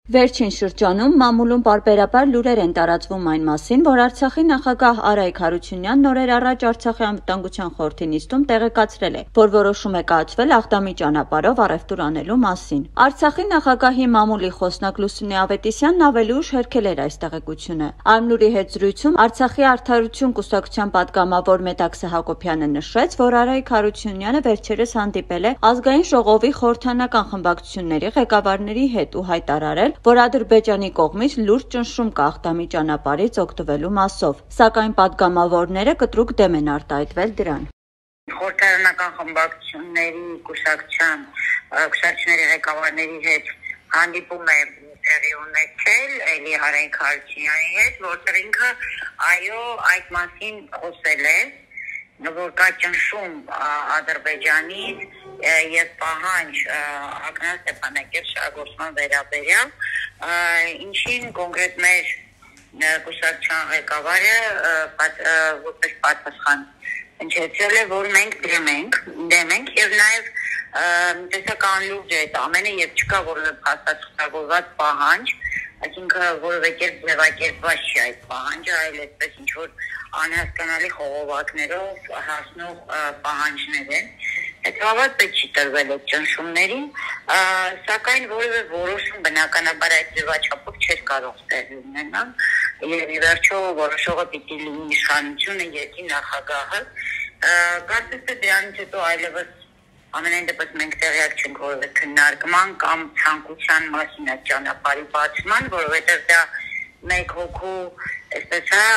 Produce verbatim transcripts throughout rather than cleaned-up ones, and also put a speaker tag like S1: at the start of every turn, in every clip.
S1: Վերջին շրջանում մամուլում պարբերաբար լուրեր են տարածվում այն մասին, որ Արցախի նախագահ Արայք Հարությունյանն օրեր առաջ Արցախի անվտանգության խորհրդի նիստում տեղեկացրել է, որ որոշում է կայացվել Աղդամի ճանապարհով առևտուր անելու մասին։ Արցախի նախագահի մամուլի խոսնակ Լուսինե Ավետիսյանն ավելի ուշ հերքել էր այս տեղեկությունը։ Արմնուրի հետ զրույցում Արցախի արդարություն կուսակցության պատգամավոր Մետաքսե Հակոբյանը նշեց, որ Արայք Հարությունյանը վերջերս հանդիպել է ազգային ժողովի խորհրդանական խմբակցությունների ղեկավարների հետ ու հայտարարել, որ Ադրբեջանի կողմից լուրջ ճնշում կա Աղդամի ճանապարհից օգտվելու մասով, սակայն պատգամավորները կտրուկ դեմ են արտահայտվել դրան։
S2: Խորհրդարանական խմբակցությունների կուսակցության կուսակցությունների ղեկավարների հետ հանդիպում է տեղի ունեցել Էլի Արայք Հարությունյանի հետ, որտեղ ինքը այո այդ մասին խոսել է, որ կա ճնշում Ադրբեջանից եւ պահանջ Ակնար Ստեփանակերտ շահագործման վերաբերյալ, ինչին կոնկրետ մեր կուսակցության ղեկավարը որպես պատասխան հնչեցրել է, որ մենք դեմ ենք, դեմ ենք եւ նաեւ տեսական լուրջ է այդ ամենը եւ չկա որևէ փաստացղծավորված պահանջ, այսինքն որևէ կերպ ձևակերպված չի այդ պահանջը, այլ այդպես ինչ որ անհասկանալի խողովակներով հասնող պահանջներ են։ Հետևաբար պետք չի տրվել այդ ճնշումներին, սակայն որևէ որոշում բնականաբար այդ ձևաչափով չէր կարող տեղի ունենալ, եւ ի վերջո որոշողը պիտի լինի իշխանությունը, երկրի նախագահը, կարծես թե դրանից հետո այլևս ամենայն դեպս մենք տեղյակ չենք որևէ քննարկման կամ ցանկության մասին այդ ճանապարհի բացման, որովհետեւ դա մեկ հոգու այսպես է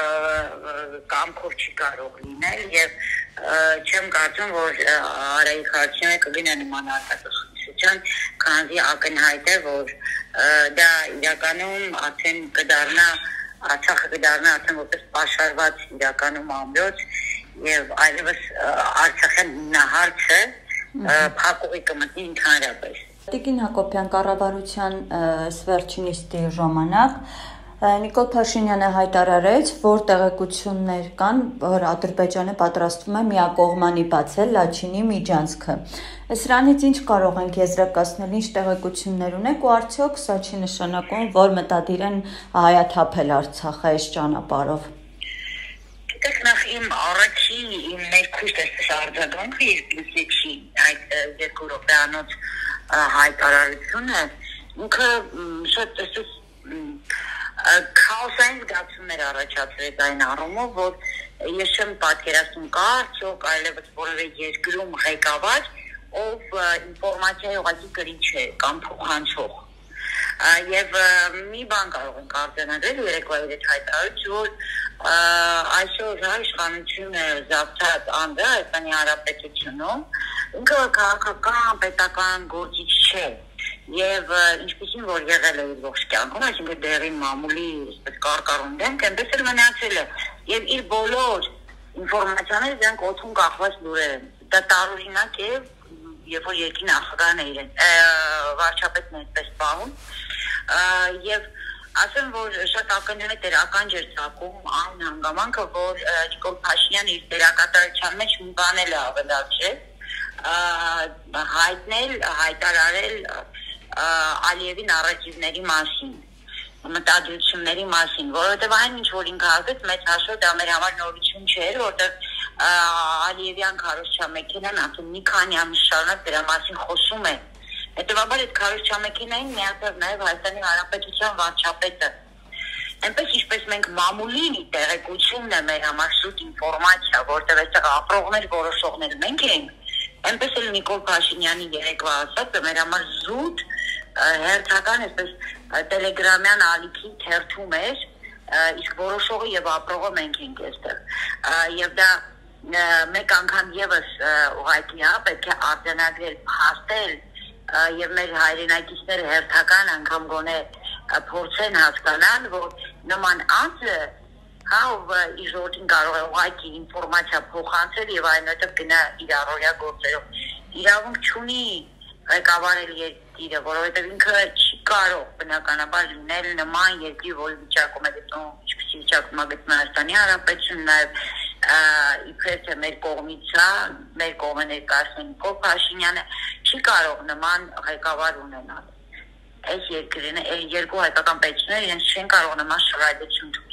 S2: կամքով չի կարող լինել եւ չեմ կարծում որ Արայք Հարությունյանը կգնա նման արտահայտության, քանզի ակնհայտ է որ դա իրականում արդեն կդառնա Արցախը կդառնա արդեն որպես պաշարված իրականում ամրոց եւ այլևս Արցախյան նահարցը փակուղի կմտնի ընդհանրապես։
S1: Տիկին Հակոբյան, կառավարության վերջին նիստի ժամանակ Նիկոլ Փաշինյանը հայտարարեց, որ տեղեկություններ կան, որ Ադրբեջանը պատրաստվում է միակողմանի բացել Լաչինի միջանցքը։ Սրանից ինչ կարող ենք եզրակացնել, ինչ տեղեկություններ ունեք ու արդյոք սա չի նշանակում, որ մտադիր են հայաթափել Արցախը այս ճանապարհով։
S2: Գիտեք, նախ իմ առաջին իմ ներքուստ այսպես արձագանքը երկուսի չի այդ երկու րոպեանոց հայտարարությունը, ինքը շատ այսպես քաոսային զգացումներ առաջացրեց այն առումով, որ ես չեմ պատկերացնում կա արդյոք այլևս որևէ երկրում ղեկավար, ով ինֆորմացիայի ուղղակի կրիչ է կամ փոխանցող։ Եվ մի բան կարող ենք արձանագրել երեկվայի հետ հայտարարից, որ այսօր իշխանությունը զավթած անձը Հայաստանի Հանրապետությունում ինքը քաղաքական պետական գործիչ չէ։ Եվ ինչպեսին որ եղել է իր ողջ կյանքում, այսինքն դեղի մամուլի այսպես կարկառուն դեմք, այնպես էլ մնացել է։ Եվ իր բոլոր ինֆորմացիաները դրանք օդում կախված լուրեր են։ Դա տարօրինակ է, երբ որ երկրի նախագահն է իրեն վարչապետն է այդպես պահում։ Եվ ասեմ, որ շատ ակնհայտ էր ականջ էր ծակում այն հանգամանքը, որ Նիկոլ Փաշինյանը իր դերակատարության մեջ մի բան էլ է ավելացրել, հայտնել, հայտարարել Ալիևի նարատիվների մասին, մտադրությունների մասին, որովհետև այն ինչ որ ինքը ասեց մեծ հաշվով դա մեր համար նորություն չէր, որտեղ Ալիևյան քարոզչամեքենան արդեն մի քանի ամիս շարունակ դրա մասին խոսում է։ Հետևաբար այդ քարոզչամեքենային միացավ նաև Հայաստանի Հանրապետության վարչապետը։ Այնպես ինչպես մենք մամուլի տեղեկությունն է մեր համար շուտ ինֆորմացիա, որտեղ այստեղ ապրողներ, որոշողներ մենք ենք, այնպես էլ Նիկոլ Փաշինյանի երեկվա ասածը մեր համար զուտ հերթական այսպես տելեգրամյան ալիքի թերթում էր, իսկ որոշողը եւ ապրողը մենք ենք այստեղ։ Եվ դա մեկ անգամ եւս ուղղակի է, պետք է արձանագրել, փաստել եւ մեր հայրենակիցները հերթական անգամ գոնե փորձեն հասկանալ, որ նման անձը հա ով իր ժողովրդին կարող է ուղղակի ինֆորմացիա փոխանցել եւ այնուհետեւ գնա իր առօրյա գործերով։ Իրավունք չունի ղեկավարել երկիրը, որովհետեւ ինքը չի կարող բնականաբար լինել նման երկրի, որի վիճակում է գտնվում, ինչպեսի վիճակում է գտնվում Հայաստանի Հանրապետությունն, նաեւ իբրև թե մեր կողմից է, մեր կողմը ներկայացնում Նիկոլ Փաշինյանը չի կարող նման ղեկավար ունենալ։ այս երկրին երկու հայկական պետությունները իրենց չեն կարող նման շռայլություն